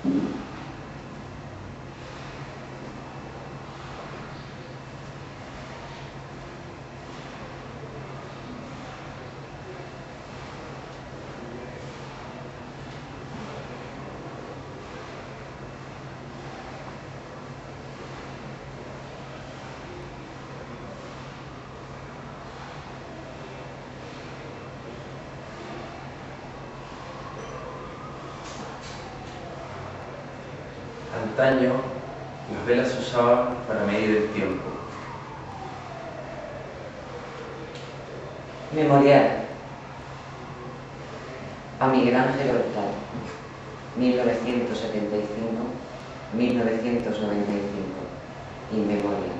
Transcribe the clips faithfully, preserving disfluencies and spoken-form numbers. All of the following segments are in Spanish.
Antaño, las velas se usaban para medir el tiempo. Memorial a Miguel Ángel Hurtado, mil novecientos setenta y cinco a mil novecientos noventa y cinco, in memoria.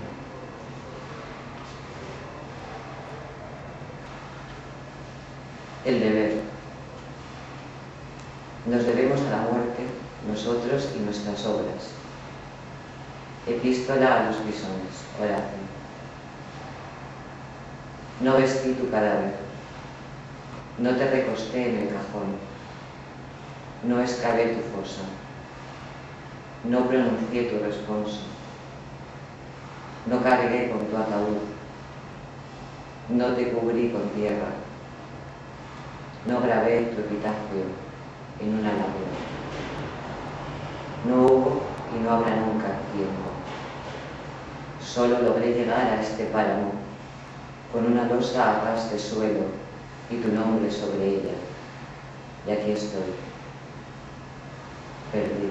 El deber. Nos debemos a la muerte, nosotros y nuestras obras. Epístola a los Pisones, Horacio. No vestí tu cadáver, no te recosté en el cajón, no excavé tu fosa, no pronuncié tu responso, no cargué con tu ataúd, no te cubrí con tierra, no grabé tu epitafio en una lámina. No hubo y no habrá nunca tiempo. Solo logré llegar a este páramo con una losa a ras de suelo y tu nombre sobre ella. Y aquí estoy, perdido.